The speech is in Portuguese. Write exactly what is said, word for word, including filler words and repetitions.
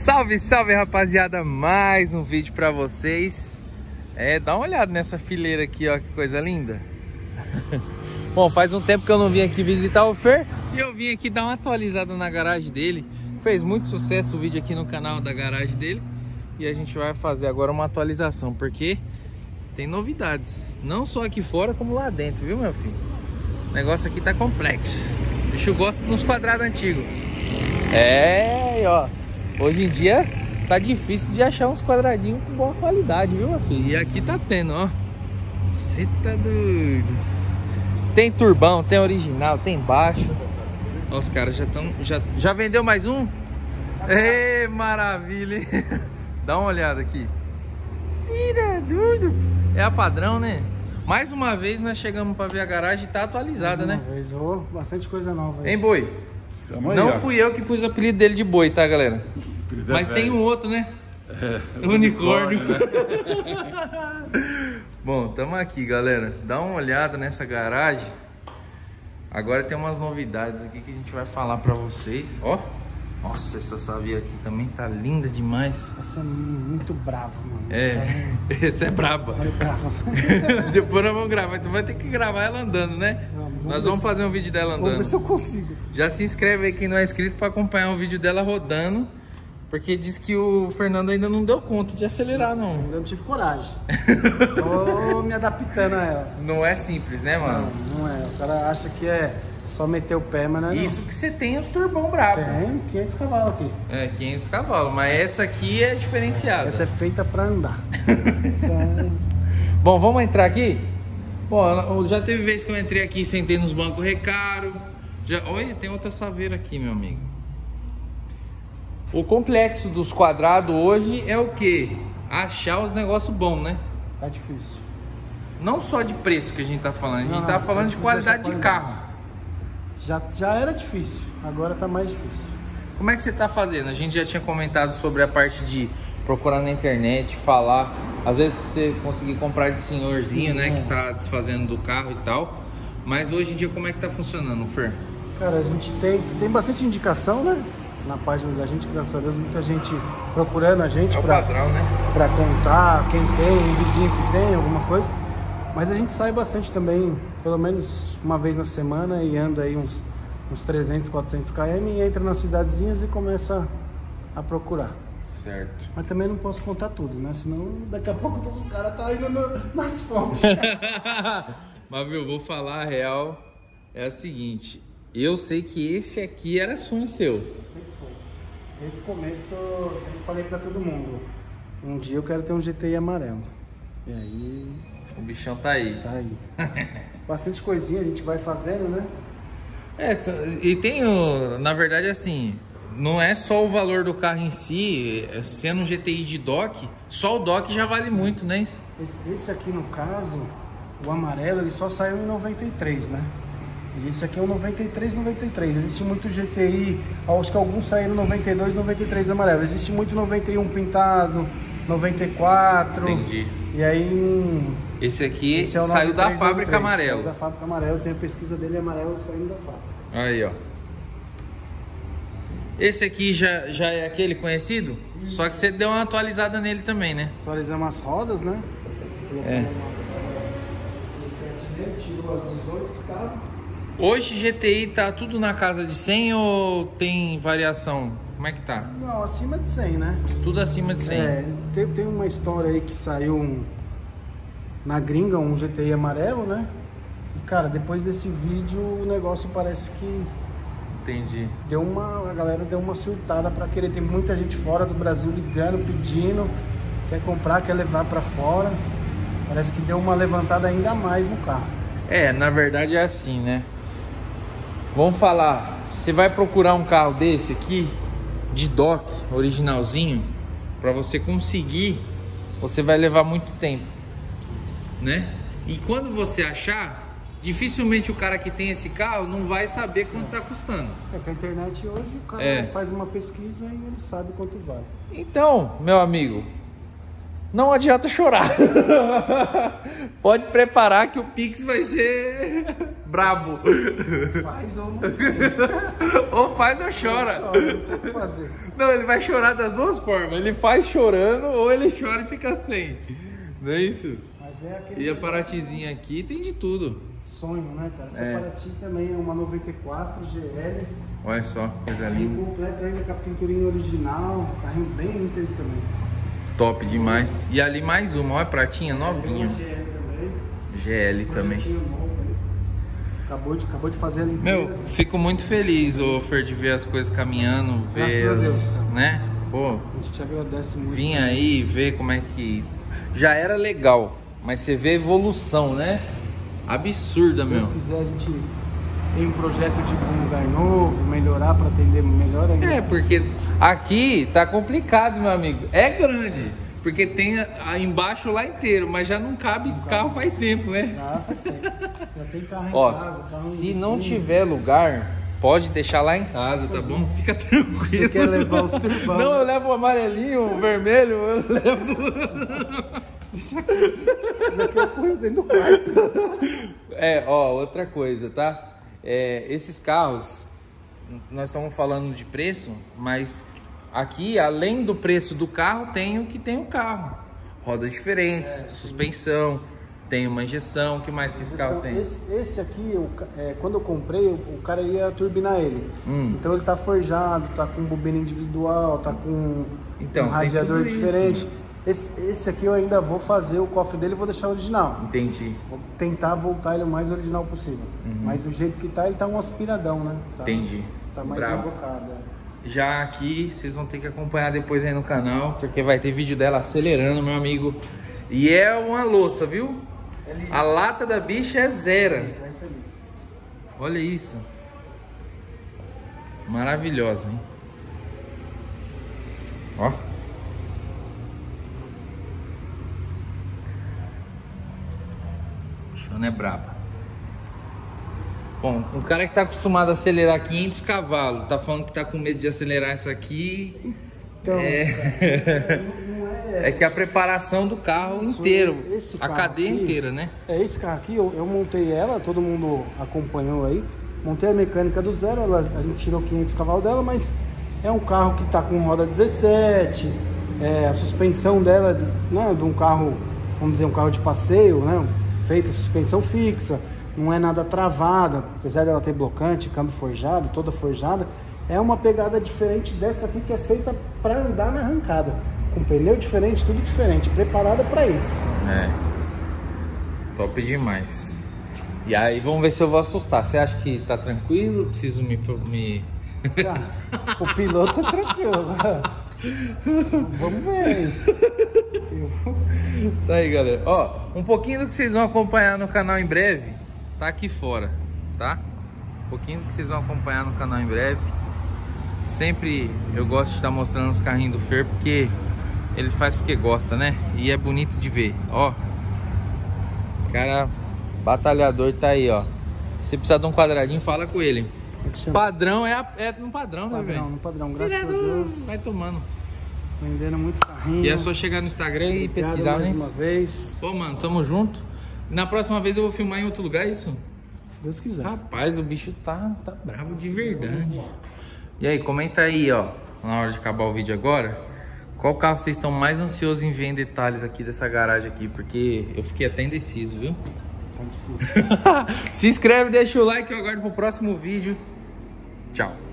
Salve, salve, rapaziada, mais um vídeo pra vocês. É, dá uma olhada nessa fileira aqui, ó, que coisa linda. Bom, faz um tempo que eu não vim aqui visitar o Fer e eu vim aqui dar uma atualizada na garagem dele. Fez muito sucesso o vídeo aqui no canal da garagem dele e a gente vai fazer agora uma atualização, porque tem novidades, não só aqui fora como lá dentro, viu, meu filho? O negócio aqui tá complexo. O bicho gosta dos quadrados antigos. É, ó, hoje em dia tá difícil de achar uns quadradinhos com boa qualidade, viu, meu filho? E aqui tá tendo, ó. Você tá doido. Tem turbão, tem original, tem baixo. Ó, os caras já estão. Já, já vendeu mais um? Ê, maravilha, hein? Dá uma olhada aqui. Cira, doido. É a padrão, né? Mais uma vez nós chegamos para ver a garagem e tá atualizada, né? Mais uma vez, oh, bastante coisa nova aí. Hein, Boi? Tamo aí, não ó. fui eu que pus o apelido dele de Boi, tá, galera? Mas é tem um outro, né? É, unicórnio. unicórnio, né? Bom, tamo aqui, galera. Dá uma olhada nessa garagem. Agora tem umas novidades aqui que a gente vai falar pra vocês. Ó, nossa, essa saveira aqui também tá linda demais. Essa é muito brava, mano. É, essa é braba. É brava. Depois nós vamos gravar, então vai ter que gravar ela andando, né? Vamos Nós vamos fazer um vídeo dela andando. Vamos ver se eu consigo. Já se inscreve aí quem não é inscrito para acompanhar o vídeo dela rodando, porque diz que o Fernando ainda não deu conta de acelerar, não. Eu não tive coragem. Tô me adaptando a ela. Não é simples, né, mano? Não, não é. Os caras acham que é só meter o pé, mas não é. Isso que você tem os turbão brabo. Tem quinhentos cavalos aqui. É, quinhentos cavalos, mas essa aqui é diferenciada. Essa é feita pra andar. Essa é... Bom, vamos entrar aqui? Bom, já teve vez que eu entrei aqui e sentei nos bancos recaro. Já... Olha, tem outra saveira aqui, meu amigo. O complexo dos quadrados hoje é o quê? Achar os negócios bons, né? Tá difícil. Não só de preço que a gente tá falando, a gente Não, tá não, falando tá de difícil qualidade de achar carro. Já, já era difícil, agora tá mais difícil. Como é que você tá fazendo? A gente já tinha comentado sobre a parte de procurar na internet, falar. Às vezes você conseguir comprar de senhorzinho, Sim, né? é. Que tá desfazendo do carro e tal. Mas hoje em dia como é que tá funcionando, Fer? Cara, a gente tem, tem bastante indicação, né? Na página da gente, graças a Deus, muita gente procurando a gente É o pra, padrão, né? pra contar quem tem, um vizinho que tem, alguma coisa. Mas a gente sai bastante também, pelo menos uma vez na semana, e anda aí uns, uns trezentos, quatrocentos quilômetros e entra nas cidadezinhas e começa a procurar. Certo. Mas também não posso contar tudo, né? Senão daqui a pouco todos os caras tá indo no, nas fontes. Mas viu, vou falar a real. É a seguinte, eu sei que esse aqui era sonho seu. Sempre foi. Desde o começo, eu sempre falei pra todo mundo: um dia eu quero ter um G T I amarelo. E aí... O bichão tá aí. Tá aí. Bastante coisinha a gente vai fazendo, né? É, e tem, o, na verdade, assim, não é só o valor do carro em si, sendo um G T I de dock, só o dock já vale muito, né? Esse, esse aqui, no caso, o amarelo, ele só saiu em noventa e três, né? E esse aqui é o noventa e três, noventa e três. Existe muito G T I, acho que alguns saíram noventa e dois, noventa e três amarelo. Existe muito noventa e um pintado, noventa e quatro. Entendi. E aí... Esse aqui esse é o saiu da noventa e três, fábrica noventa e três. amarelo. Saiu da fábrica amarelo, tem a pesquisa dele amarelo saindo da fábrica. Aí, ó. Esse aqui já, já é aquele conhecido? Isso. Só que você deu uma atualizada nele também, né? Atualizamos as rodas, né? É. Tirou as dezoito que tava. Hoje G T I tá tudo na casa de cem ou tem variação? Como é que tá? Não, acima de cem, né? Tudo acima de cem. É, tem, tem uma história aí que saiu um, na gringa, um G T I amarelo, né? E cara, depois desse vídeo o negócio parece que Entendi. deu uma, a galera deu uma surtada pra querer. Tem muita gente fora do Brasil ligando, pedindo, quer comprar, quer levar pra fora. Parece que deu uma levantada ainda mais no carro. É, na verdade é assim, né? Vamos falar, você vai procurar um carro desse aqui, de dock, originalzinho, para você conseguir, você vai levar muito tempo, né? E quando você achar, dificilmente o cara que tem esse carro não vai saber quanto tá custando. É que a internet hoje o cara É. faz uma pesquisa e ele sabe quanto vale. Então, meu amigo, não adianta chorar. Pode preparar que o Pix vai ser brabo. Faz ou não Ou faz ou chora. chora, não tem o que fazer. Não, ele vai chorar das duas formas. Ele faz chorando ou ele chora e fica sem. Não é isso? Mas é aquele... E a Paratyzinha aqui tem de tudo. Sonho, né, cara? Essa É. Paraty também é uma noventa e quatro G L. Olha só, coisa Carrinho linda. completo ainda com a pinturinha original. Carrinho bem íntegro também. Top demais. E ali mais uma, olha a pratinha novinha. Tem uma G L também. G L também. Projetinho novo aí. Acabou de, acabou de fazer a limpeza. Meu, fico muito feliz, ô Fer, de ver as coisas caminhando, ver Graças a as, Deus, cara. né? Pô, A gente te agradece muito. vim aí ver como é que... Já era legal, mas você vê a evolução, né? Absurda, Se meu. Deus quiser, a gente tem um projeto de ir pra um lugar novo, melhorar para atender melhor ainda. É, porque aqui tá complicado, meu amigo. É grande, porque tem a- embaixo lá inteiro, mas já não cabe carro faz tempo, né? Já faz tempo. Já tem carro em Ó, casa. Carro se no não vizinho. tiver lugar, pode deixar lá em casa, tá bom? Fica tranquilo. Você quer levar os turbão? Não, eu levo o amarelinho, o vermelho, eu levo... Deixa aqui, isso aqui eu ponho dentro do quarto. É, ó, outra coisa, tá? É, esses carros, nós estamos falando de preço, mas aqui, além do preço do carro, tem o que tem o carro. Rodas diferentes, É, suspensão, tem uma injeção, o que mais que esse carro tem? Esse, esse aqui, o ca- é, quando eu comprei, o, o cara ia turbinar ele. Hum. Então ele tá forjado, tá com bobina individual, tá com Então, um tem radiador tudo isso, diferente. né? Esse, esse aqui eu ainda vou fazer o cofre dele e vou deixar original. Entendi, Vou tentar voltar ele o mais original possível. Mas do jeito que tá, ele tá um aspiradão, né? Tá, entendi. Tá mais Bravo. invocado. é. Já aqui, vocês vão ter que acompanhar depois aí no canal, porque vai ter vídeo dela acelerando, meu amigo. E é uma louça, viu? É liso. A lata da bicha é zero. É isso aí. Olha isso. Maravilhosa, hein? Ó. Chona é braba. Bom, um cara que tá acostumado a acelerar quinhentos cavalos, tá falando que tá com medo de acelerar essa aqui. Então, É. cara, não é... É que a preparação do carro Isso, inteiro, esse a carro cadeia aqui- inteira, né? É esse carro aqui, eu, eu montei ela, todo mundo acompanhou aí. Montei a mecânica do zero, ela, a gente tirou quinhentos cavalos dela, mas é um carro que tá com roda dezessete, é, a suspensão dela, né, de um carro, vamos dizer, um carro de passeio, né, feita suspensão fixa, não é nada travada, apesar dela ter blocante, câmbio forjado, toda forjada, é uma pegada diferente dessa aqui que é feita para andar na arrancada, com pneu diferente, tudo diferente, preparada para isso. É. Top demais. E aí, vamos ver se eu vou assustar. Você acha que tá tranquilo? Preciso me... me... Ah, o piloto é tranquilo. Vamos ver aí. Eu- Tá aí, galera. Ó, um pouquinho do que vocês vão acompanhar no canal em breve, tá aqui fora, tá? Um pouquinho do que vocês vão acompanhar no canal em breve. Sempre eu gosto de estar mostrando os carrinhos do Fer, porque ele faz porque gosta, né? E é bonito de ver, ó. Cara, batalhador tá aí, ó. Se precisar de um quadradinho, fala com ele. Como é que chama? Padrão é, a, é no padrão, né, Padrão, velho? no padrão, graças a Direto, Deus. vai tomando. Vendendo muito carrinho. E é só chegar no Instagram e Obrigado pesquisar, né? mais uma vez. Pô, mano, tamo junto. Na próxima vez eu vou filmar em outro lugar, é isso? Se Deus quiser. Rapaz, o bicho tá, tá bravo de verdade. E aí, comenta aí, ó, na hora de acabar o vídeo agora, qual carro vocês estão mais ansiosos em ver em detalhes aqui dessa garagem aqui, porque eu fiquei até indeciso, viu? Tá difícil. Se inscreve, deixa o like, eu aguardo pro próximo vídeo. Tchau.